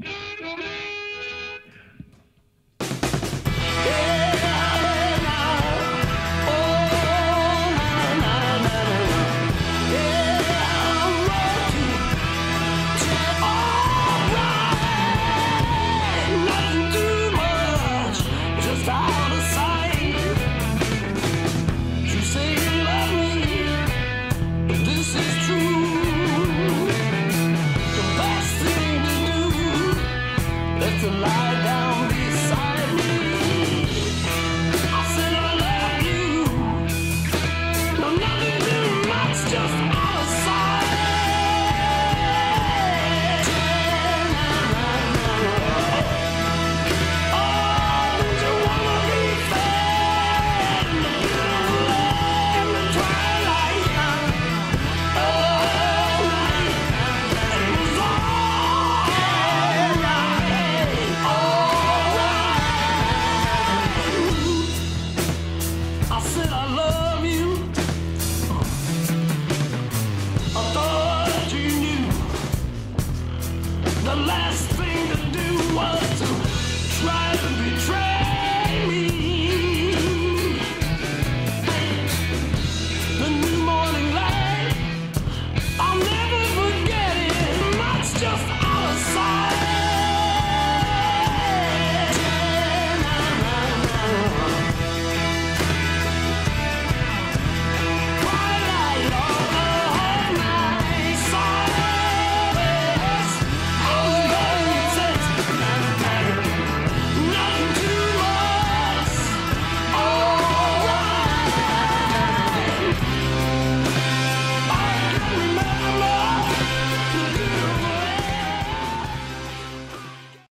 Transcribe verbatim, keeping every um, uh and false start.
To lie down beside me. I said I love you. No, nothing too much, just out of sight. Oh, don't you wanna be fed in the beautiful in the twilight? Oh, it was all I said I love you. I thought you knew the last